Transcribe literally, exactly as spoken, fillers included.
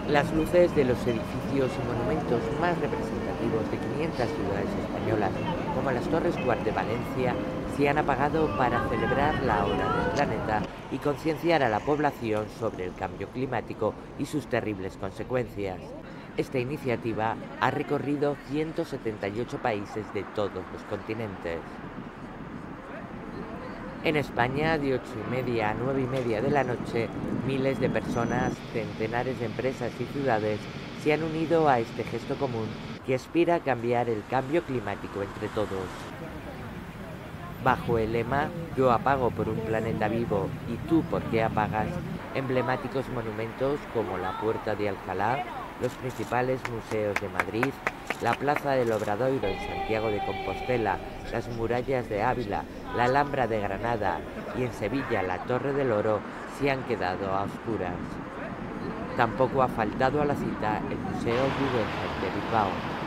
Las luces de los edificios y monumentos más representativos de quinientas ciudades españolas, como las Torres Guard de Valencia, se han apagado para celebrar la hora del planeta y concienciar a la población sobre el cambio climático y sus terribles consecuencias. Esta iniciativa ha recorrido ciento setenta y ocho países de todos los continentes. En España, de ocho y media a nueve y media de la noche, miles de personas, centenares de empresas y ciudades se han unido a este gesto común que aspira a cambiar el cambio climático entre todos. Bajo el lema "Yo apago por un planeta vivo y tú por qué apagas", emblemáticos monumentos como la Puerta de Alcalá, los principales museos de Madrid, la Plaza del Obradoiro en Santiago de Compostela, las murallas de Ávila, la Alhambra de Granada y en Sevilla la Torre del Oro se han quedado a oscuras. Tampoco ha faltado a la cita el Museo Guggenheim de Bilbao,